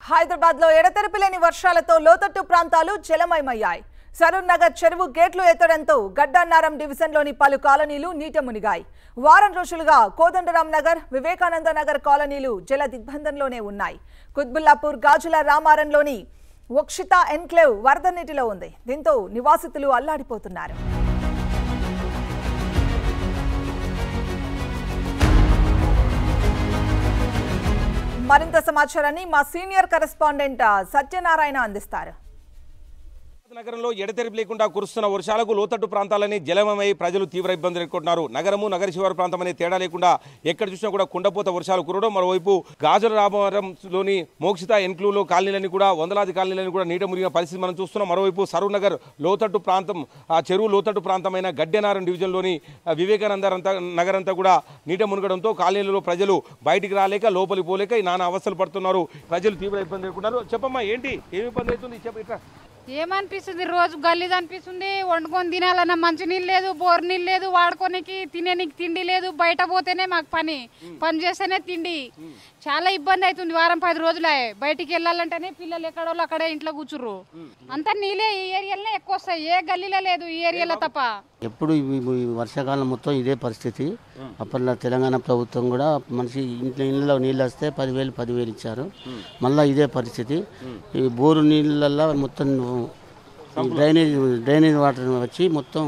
హైదరాబాద్ లో ఎడతెరిపి లేని వర్షాలతో లోతట్టు ప్రాంతాలు జలమయమయ్యాయి. సరూర్ నగర్ చెరువు గేట్లు ఎత్తడంతో గడ్డన్నారం డివిజన్లోని పలు కాలనీలు నీట మునిగాయి. వారం రోజులుగా కోదండరాం నగర్, వివేకానంద నగర్ కాలనీలు జల దిగ్బంధంలోనే ఉన్నాయి. కుత్బుల్లాపూర్ గాజుల రామారంలోని వక్షిత ఎన్క్లేవ్ వరద నీటిలో ఉంది. దీంతో నివాసితులు అల్లాడిపోతున్నారు. మరింత సమాచారాన్ని మా సీనియర్ కరెస్పాండెంట్ సత్యనారాయణ అందిస్తారు. నగరంలో ఎడతెరిపి లేకుండా కురుస్తున్న వర్షాలకు లోతట్టు ప్రాంతాలని జలమయమై ప్రజలు తీవ్ర ఇబ్బందులు ఎదుర్కొంటున్నారు. నగరము, నగర శివారు ప్రాంతం అనే తేడా లేకుండా ఎక్కడ చూసినా కూడా కుండపోత వర్షాలు కురవడం. మరోవైపు గాజుల రామవరంలోని మోక్షిత ఎన్క్లూవ్లో కాలనీలని కూడా వందలాది కాలనీలను కూడా నీట మునిగిన పరిస్థితి మనం చూస్తున్నాం. మరోవైపు సరూర్ నగర్ లోతట్టు ప్రాంతం, ఆ చెరువు లోతట్టు ప్రాంతమైన గడ్డెనారం డివిజన్లోని వివేకానంద నగర్ అంతా కూడా నీట మునగడంతో కాలనీలలో ప్రజలు బయటికి రాలేక లోపలికి పోలేక నానా అవస్థలు పడుతున్నారు. ప్రజలు తీవ్ర ఇబ్బంది ఎదుర్కొంటున్నారు. చెప్పమ్మా, ఏంటి ఏమి ఇబ్బంది అవుతుంది? చెప్ప ఏమనిపిస్తుంది, రోజు గల్లీది అనిపిస్తుంది. వండుకొని తినాలన్న మంచి నీళ్ళు లేదు, బోర్ నీళ్ళు లేదు, వాడుకోనికి తినేనికి తిండి లేదు. బయట పోతేనే మాకు పని చేస్తేనే తిండి. చాలా ఇబ్బంది అవుతుంది. వారం 10 రోజులు బయటికి వెళ్ళాలంటేనే పిల్లలు ఎక్కడోళ్ళు అక్కడే ఇంట్లో కూర్చుర్రు. అంతా నీళ్ళే ఈ ఏరియాలోనే ఎక్కువ వస్తాయి, ఏ గల్లీలో లేదు ఈ ఏరియాలో తప్ప. ఎప్పుడు వర్షాకాలం మొత్తం ఇదే పరిస్థితి. అప్పట్లో తెలంగాణ ప్రభుత్వం కూడా మనిషి ఇళ్ళలో నీళ్ళు వస్తే 10,000 ఇచ్చారు. మళ్ళీ ఇదే పరిస్థితి. ఈ బోరు నీళ్ళల్లో మొత్తం డ్రైనేజ్ వాటర్ వచ్చి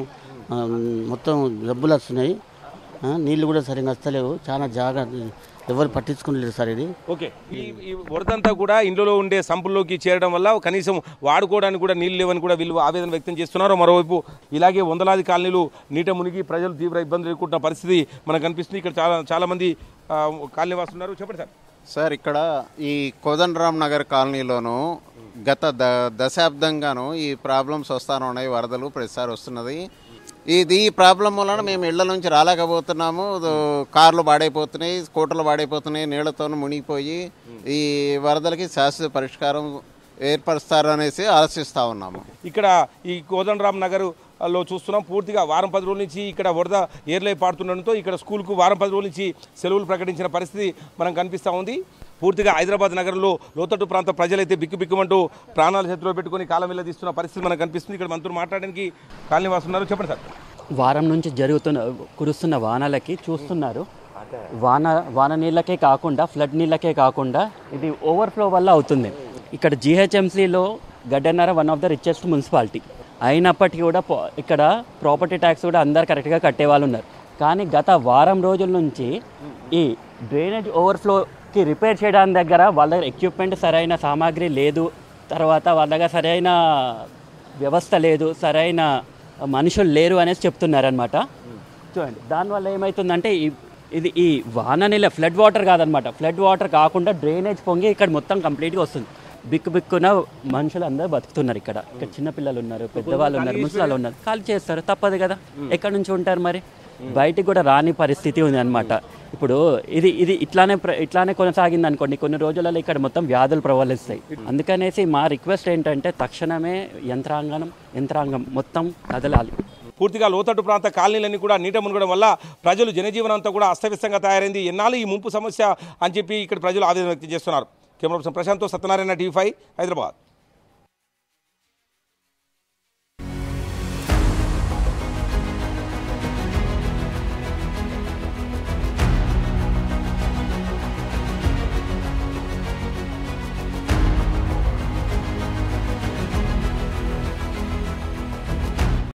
మొత్తం జబ్బులు వస్తున్నాయి. నీళ్ళు కూడా సరిగ్గా వస్తలేవు. చాలా జాగ్రత్త, ఎవరు పట్టించుకోలేదు సార్. ఇది ఓకే. ఈ వరదంతా కూడా ఇంట్లో ఉండే సంపుల్లోకి చేరడం వల్ల కనీసం వాడుకోవడానికి కూడా నీళ్ళు లేవని కూడా వీళ్ళు ఆవేదన వ్యక్తం చేస్తున్నారు. మరోవైపు ఇలాగే వందలాది కాలనీలు నీట మునిగి ప్రజలు తీవ్ర ఇబ్బందులు ఎదుర్కొంటున్న పరిస్థితి మనకు కనిపిస్తుంది. ఇక్కడ చాలా మంది కాలనీ వాసులు. చెప్పండి సార్. ఇక్కడ ఈ కోదండరాం నగర్ కాలనీలోను గత దశాబ్దంగాను ఈ ప్రాబ్లమ్స్ వస్తానే ఉన్నాయి. వరదలు ప్రతిసారి వస్తున్నది. ఈ ప్రాబ్లం వలన మేము ఇళ్ల నుంచి రాలేకపోతున్నాము. కార్లు పాడైపోతున్నాయి, స్కూటర్లు పాడైపోతున్నాయి, నీళ్లతో మునిగిపోయి ఈ వరదలకి శాశ్వత పరిష్కారం ఏర్పరుస్తారు అనేసి ఆలోచిస్తూ ఉన్నాము. ఇక్కడ ఈ కోదండరాం నగర్లో చూస్తున్నాం. పూర్తిగా వారం 10 రోజుల నుంచి ఇక్కడ వరద ఏర్లై పాడుతుండడంతో ఇక్కడ స్కూల్కు వారం 10 రోజుల నుంచి సెలవులు ప్రకటించిన పరిస్థితి మనం కనిపిస్తూ ఉంది. పూర్తిగా హైదరాబాద్ నగరంలో లోతట్టు ప్రాంత ప్రజలైతే బిక్కుబిక్కుమంటూ ప్రాణాలు చేతిలో పెట్టుకుని కాలం వెళ్ళదీస్తున్న పరిస్థితి మనకు కనిపిస్తుంది. ఇక్కడ మనతో మాట్లాడడానికి కాలనీ వాసున్నారు. చెప్పండి సార్. వారం నుంచి కురుస్తున్న వానలకి చూస్తున్నారు. వాన నీళ్ళకే కాకుండా, ఫ్లడ్ నీళ్ళకే కాకుండా ఇది ఓవర్ఫ్లో వల్ల అవుతుంది. ఇక్కడ GHMCలో గడ్డన్నార one of the richest municipality అయినప్పటికీ కూడా ఇక్కడ ప్రాపర్టీ ట్యాక్స్ కూడా అందరు కరెక్ట్గా కట్టేవాళ్ళు ఉన్నారు. కానీ గత వారం రోజుల నుంచి ఈ డ్రైనేజ్ ఓవర్ఫ్లోకి రిపేర్ చేయడానికి దగ్గర వాళ్ళ దగ్గర ఎక్విప్మెంట్, సరైన సామాగ్రి లేదు. తర్వాత వాళ్ళ దగ్గర సరైన వ్యవస్థ లేదు, సరైన మనుషులు లేరు అనేసి చెప్తున్నారనమాట. చూడండి, దానివల్ల ఏమవుతుందంటే ఇది ఈ వాన నీళ్ళ ఫ్లడ్ వాటర్ కాదనమాట. ఫ్లడ్ వాటర్ కాకుండా డ్రైనేజ్ పొంగి ఇక్కడ మొత్తం కంప్లీట్గా వస్తుంది. బిక్కున మనుషులు అందరూ బతుకుతున్నారు. ఇక్కడ చిన్నపిల్లలు ఉన్నారు, పెద్దవాళ్ళు ఉన్నారు, ముసలాళ్ళు ఉన్నారు. కాల్ చేస్తారు, తప్పదు కదా. ఎక్కడి నుంచి ఉంటారు మరి? బయటికి కూడా రాని పరిస్థితి ఉంది అనమాట. ఇప్పుడు ఇది ఇట్లానే కొనసాగింది అనుకోండి, కొన్ని రోజులలో ఇక్కడ మొత్తం వ్యాధులు ప్రబలిస్తాయి. అందుకనేసి మా రిక్వెస్ట్ ఏంటంటే తక్షణమే యంత్రాంగం మొత్తం కదలాలి. పూర్తిగా లోతట్టు ప్రాంత కాలనీలన్నీ కూడా నీట మునగడం వల్ల ప్రజలు జనజీవనం అంతా కూడా అస్తవ్యస్తంగా తయారైంది. ఎన్నాళ్ళు ఈ ముంపు సమస్య అని చెప్పి ఇక్కడ ప్రజలు ఆవేదన వ్యక్తం చేస్తున్నారు. కెమెరా పర్సన్ ప్రశాంత్తో సత్యనారాయణ, TV5 హైదరాబాద్.